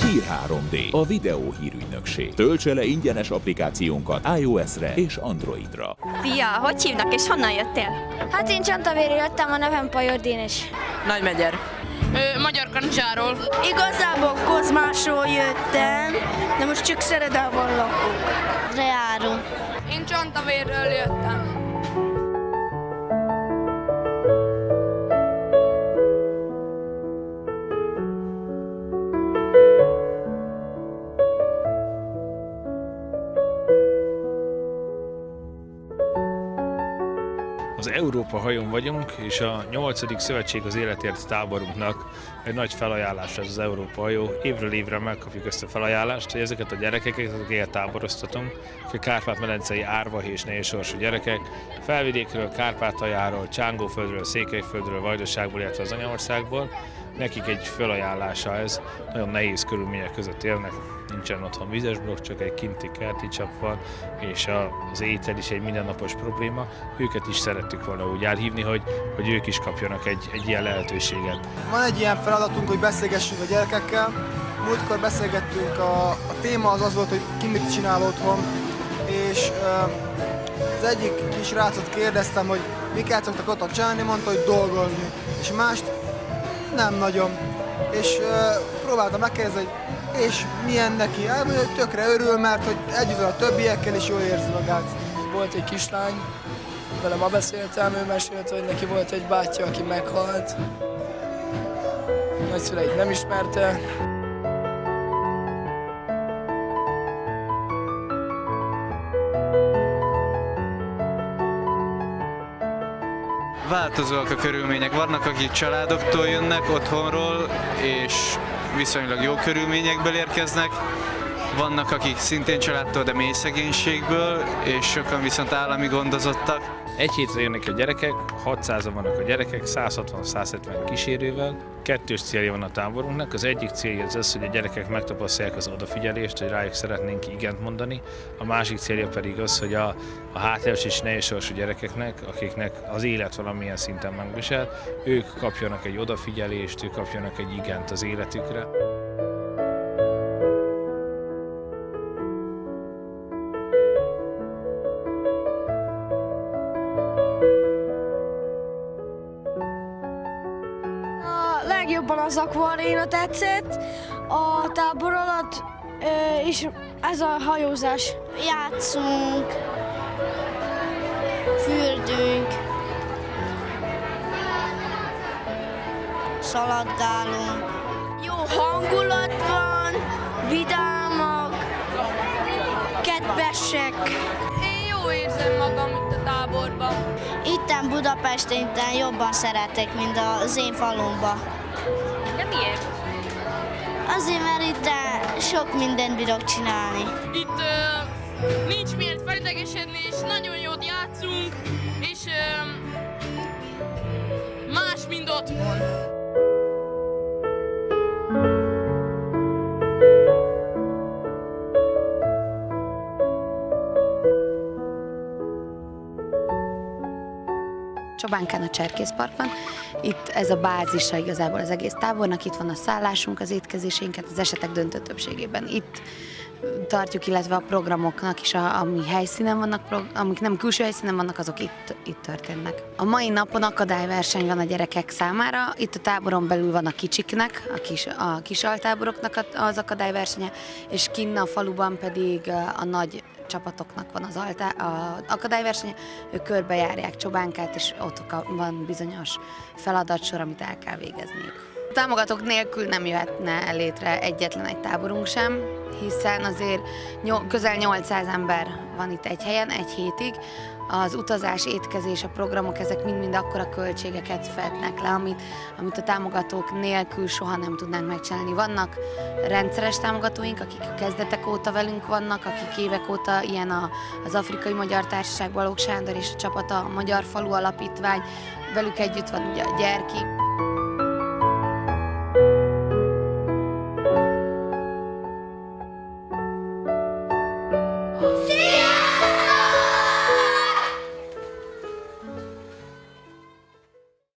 Hír 3D, a videó hírügynökség. Töltse le ingyenes applikációnkat iOS-re és Androidra. Szia, hogy hívnak és honnan jöttél? Hát én Csantavéről jöttem, a nevem Pajor Dénes. Nagymegyer. Magyar Kanizsáról. Igazából Kozmásról jöttem, de most csak Szeredában lakok. Reáról. Én Csantavérről jöttem. Az Európa hajón vagyunk, és a 8. Szövetség az Életért táborunknak egy nagy felajánlás ez az Európa hajó. Évről évre megkapjuk ezt a felajánlást, hogy ezeket a gyerekeket, akiket táboroztatunk, a Kárpát-medencei árva és nehézsorsú gyerekek, felvidékről, Kárpátaljáról, Csángóföldről, Székelyföldről, Vajdaságból, illetve az anyaországból, nekik egy felajánlása ez, nagyon nehéz körülmények között élnek, nincsen otthon vizes blokk, csak egy kinti kerti csap van, és az étel is egy mindennapos probléma. Őket is szerettük volna úgy elhívni, hogy ők is kapjanak egy ilyen lehetőséget. Van egy ilyen feladatunk, hogy beszélgessünk a gyerekekkel. Múltkor beszélgettünk, a téma az volt, hogy ki mit csinál otthon, és az egyik kis rácot kérdeztem, hogy miket szoktak otthon csinálni, mondta, hogy dolgozni, és mást nem nagyon. És próbáltam megkérdezni, hogy és milyen neki? Elmondja, hogy tökre örül, mert hogy együtt van a többiekkel is jól érzi magát. Volt egy kislány, vele ma beszéltem, ő mesélt, hogy neki volt egy bátyja, aki meghalt. Nagyszüleit nem ismerte. Változóak a körülmények. Vannak, akik családoktól jönnek, otthonról, és viszonylag jó körülményekből érkeznek. Vannak, akik szintén családtól, de mély szegénységből, és sokan viszont állami gondozottak. Egy hétre jönnek a gyerekek, 600-an vannak a gyerekek, 160-170 kísérővel. Kettős célja van a táborunknak. Az egyik célja az, hogy a gyerekek megtapasztalják az odafigyelést, hogy rájuk szeretnénk igent mondani. A másik célja pedig az, hogy a hátrányos és nehézsorsú gyerekeknek, akiknek az élet valamilyen szinten megvisel, ők kapjanak egy odafigyelést, ők kapjanak egy igent az életükre. Legjobban az akvaréna tetszett, a tábor alatt, és ez a hajózás. Játszunk, fürdünk, szaladgálunk. Jó hangulat van, vidámak, kedvesek. Én jó érzem magam itt a táborban. Itten Budapesten jobban szeretek, mint az én falumba. De miért? Azért, mert itt sok mindent bírok csinálni. Itt nincs miért felidegesedni, és nagyon jót játszunk, és más, mint otthon. Csobánkán a Cserkészparkban. Itt ez a bázisa igazából az egész tábornak, itt van a szállásunk, az étkezésénket az esetek döntő többségében itt tartjuk, illetve a programoknak is, ami helyszínen vannak, amik nem külső helyszínen vannak, azok itt történnek. A mai napon akadályverseny van a gyerekek számára, itt a táboron belül van a kicsiknek, a kis altáboroknak az akadályversenye, és kinn a faluban pedig a nagy csapatoknak van az akadályversenye, ők körbejárják Csobánkát, és ott van bizonyos feladatsor, amit el kell végezniük. A támogatók nélkül nem jöhetne létre egyetlen egy táborunk sem, hiszen azért közel 800 ember van itt egy helyen, egy hétig. Az utazás, étkezés, a programok, ezek mind-mind akkora költségeket fednek le, amit a támogatók nélkül soha nem tudnánk megcsinálni. Vannak rendszeres támogatóink, akik a kezdetek óta velünk vannak, akik évek óta, ilyen az Afrikai Magyar Társaság, Balogh Sándor és a csapata, a Magyar Falu Alapítvány, velük együtt van ugye a Gyerki.